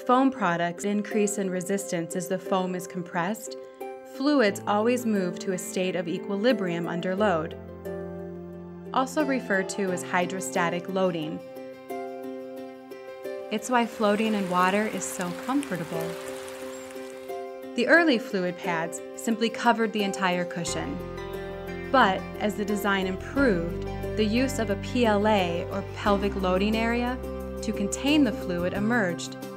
foam products increase in resistance as the foam is compressed, fluids always move to a state of equilibrium under load, also referred to as hydrostatic loading. It's why floating in water is so comfortable. The early fluid pads simply covered the entire cushion. But as the design improved, the use of a PLA or pelvic loading area to contain the fluid emerged.